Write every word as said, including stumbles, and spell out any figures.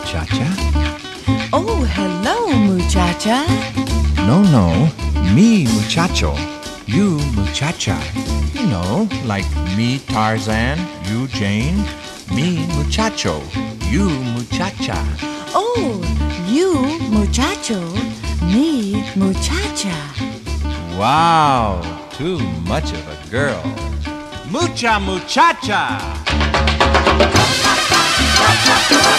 muchacha. Oh, hello, muchacha. No, no, me muchacho, you muchacha. You know, like me Tarzan, you Jane, me muchacho, you muchacha. Oh, you muchacho, me muchacha. Wow, too much of a girl. Mucha muchacha!